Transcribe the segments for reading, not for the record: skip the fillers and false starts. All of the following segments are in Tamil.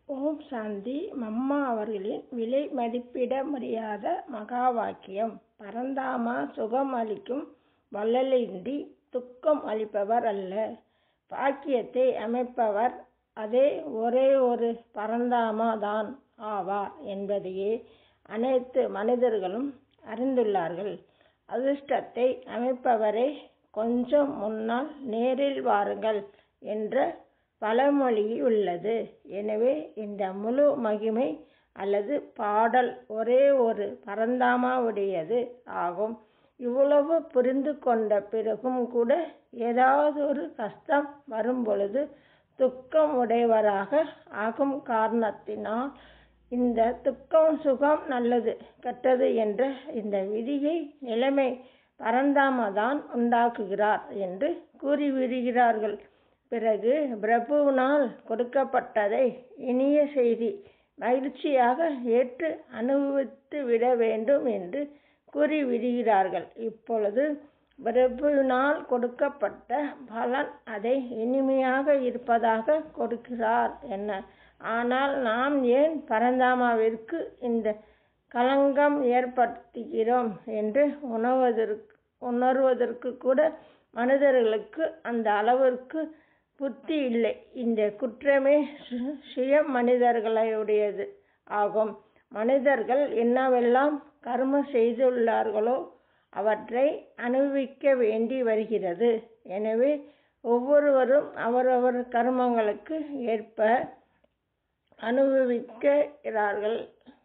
ஓம் சாந்தி. மம்மா அவர்களின் விலை மதிப்பிட முடியாத மகா வாக்கியம். பரந்தாமா சுகம் அளிக்கும் வள்ளலின்றி துக்கம் அளிப்பவர் அல்ல. பாக்கியத்தை அமைப்பவர் அதே ஒரே ஒரு பரந்தாமா தான் ஆவார் என்பதையே அனைத்து மனிதர்களும் அறிந்துள்ளார்கள். அதிர்ஷ்டத்தை அமைப்பவரே கொஞ்சம் முன்னால் நேரில் வாருங்கள் என்ற பழமொழி உள்ளது. எனவே இந்த முழு மகிமை அல்லது பாடல் ஒரே ஒரு பரந்தாமாவுடையது ஆகும். இவ்வளவு புரிந்து கொண்ட பிறகும் கூட ஏதாவது ஒரு கஷ்டம் வரும்பொழுது துக்கம் உடையவராக ஆகும் காரணத்தினால் இந்த துக்கம் சுகம் நல்லது கெட்டது என்ற இந்த விதியை நிலைமை பரந்தாமதான் உண்டாக்குகிறார் என்று கூறிவிடுகிறார்கள். பிறகு பிரபுவினால் கொடுக்கப்பட்டதை இனிய செய்தி மகிழ்ச்சியாக ஏற்று அனுபவித்து விட வேண்டும் என்று கூறிவிடுகிறார்கள். இப்பொழுது பிரபுவினால் கொடுக்கப்பட்ட பலன் அதை இனிமையாக இருப்பதாக கொடுக்கிறார் என்ன. ஆனால் நாம் ஏன் பரந்தாமாவிற்கு இந்த களங்கம் ஏற்படுத்துகிறோம் என்று உணர்வதற்கு கூட மனிதர்களுக்கு அந்த அளவிற்கு புத்தி இல்லை. இந்த குற்றமே சுய மனிதர்களுடையது ஆகும். மனிதர்கள் என்னவெல்லாம் கர்மம் செய்துள்ளார்களோ அவற்றை அனுபவிக்க வேண்டி வருகிறது. எனவே ஒவ்வொருவரும் அவரவர் கர்மங்களுக்கு ஏற்ப அனுபவிக்கிறார்கள்.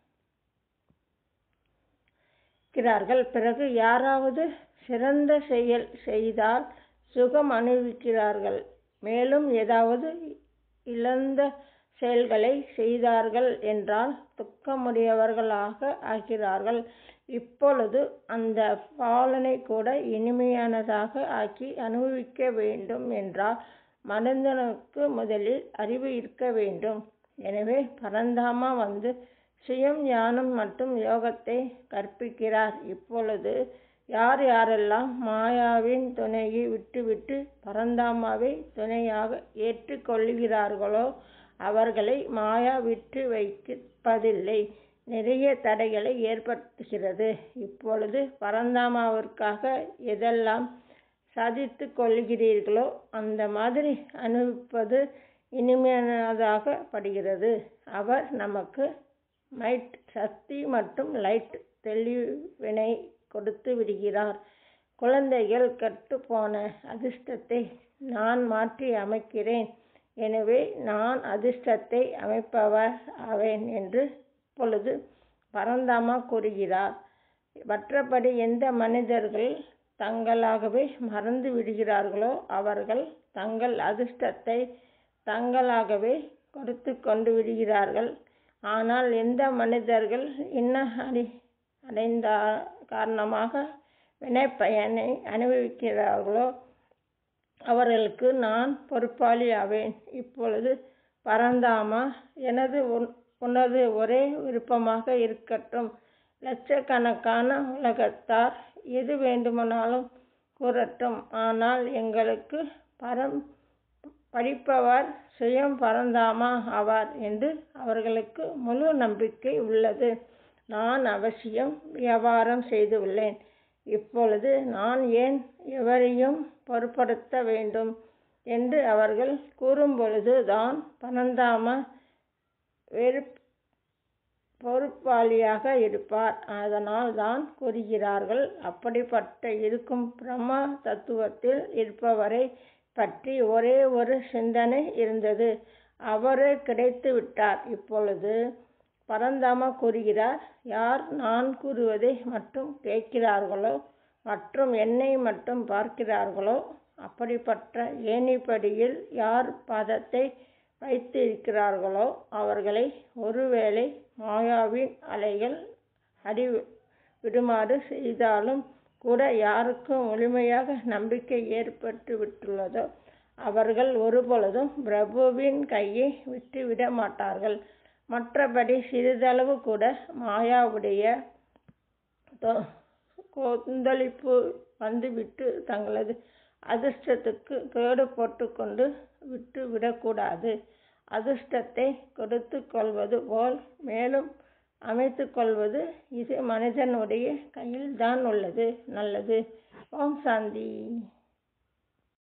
பிறகு யாராவது சிறந்த செயல் செய்தால் சுகம் அனுபவிக்கிறார்கள். மேலும் ஏதாவது இழந்த செயல்களை செய்தார்கள் என்றால் துக்கமுடையவர்களாக ஆகிறார்கள். இப்பொழுது அந்த பாலனை கூட இனிமையானதாக ஆக்கி அனுபவிக்க வேண்டும் என்றால் மனிதனுக்கு முதலில் அறிவு இருக்க வேண்டும். எனவே பரந்தாமா வந்து சுயம் ஞானம் மற்றும் யோகத்தை கற்பிக்கிறார். இப்பொழுது யாரெல்லாம் மாயாவின் துணையை விட்டுவிட்டு பரந்தாமாவை துணையாக ஏற்றுக்கொள்கிறார்களோ அவர்களை மாயா விட்டு வைப்பதில்லை. நிறைய தடைகளை ஏற்படுத்துகிறது. இப்பொழுது பரந்தாமாவிற்காக எதெல்லாம் சாதித்து கொள்கிறீர்களோ அந்த மாதிரி அனுபவிப்பது இனிமையானதாக படுகிறது. அவர் நமக்கு மைட் சக்தி மற்றும் லைட் தெளிவினை கொடுத்து விடுகிறார். குழந்தைகள் கட்டுப்போன அதிர்ஷ்டத்தை நான் மாற்றி அமைக்கிறேன். எனவே நான் அதிர்ஷ்டத்தை அமைப்பவர் ஆவேன் என்று இப்பொழுது பரந்தாமா கூறுகிறார். மற்றபடி எந்த மனிதர்கள் தங்களாகவே மறந்து விடுகிறார்களோ அவர்கள் தங்கள் அதிர்ஷ்டத்தை தங்களாகவே கொடுத்து கொண்டு விடுகிறார்கள். ஆனால் எந்த மனிதர்கள் அடைந்த காரணமாக வினைப்பயனை அனுபவிக்கிறார்களோ அவர்களுக்கு நான் பொறுப்பாளி ஆவேன். இப்பொழுது பரந்தாமா உனது ஒரே விருப்பமாக இருக்கட்டும். லட்சக்கணக்கான உலகத்தார் எது வேண்டுமானாலும் கூறட்டும். ஆனால் எங்களுக்கு படிப்பவர் சுயம் பரந்தாமா ஆவார் என்று அவர்களுக்கு முழு நம்பிக்கை உள்ளது. நான் அவசியம் வியாபாரம் செய்து உள்ளேன். இப்பொழுது நான் ஏன் எவரையும் பொருட்படுத்த வேண்டும் என்று அவர்கள் கூறும்பொழுது தான் பரந்தாமா பொறுப்பாளியாக இருப்பார். அதனால் தான் கூறுகிறார்கள். அப்படிப்பட்ட இருக்கும் பிரம்ம தத்துவத்தில் இருப்பவரை பற்றி ஒரே ஒரு சிந்தனை இருந்தது. அவரே கிடைத்து விட்டார். இப்பொழுது பரந்தாமா கூறுகிறார். யார் நான் கூறுவதை மட்டும் கேட்கிறார்களோ மற்றும் என்னை மட்டும் பார்க்கிறார்களோ அப்படிப்பட்ட ஏணிப்படியில் யார் பாதத்தை வைத்து இருக்கிறார்களோ அவர்களை ஒருவேளை மாயாவின் அலைகள் விடுமாறு செய்தாலும் கூட யாருக்கு முழுமையாக நம்பிக்கை ஏற்பட்டு விட்டுள்ளதோ அவர்கள் ஒருபொழுதும் பிரபுவின் கையை விட்டுவிட மாட்டார்கள். மற்றபடி சிறிதளவு கூட மாயாவுடைய கொந்தளிப்பு வந்துவிட்டு தங்களது அதிர்ஷ்டத்துக்கு கேடு போட்டுக்கொண்டு விட்டு விடக்கூடாது. அதிர்ஷ்டத்தை கொடுத்து கொள்வது போல் மேலும் அமைத்து கொள்வது இது மனிதனுடைய கையில்தான் உள்ளது. நல்லது. ஓம் சாந்தி.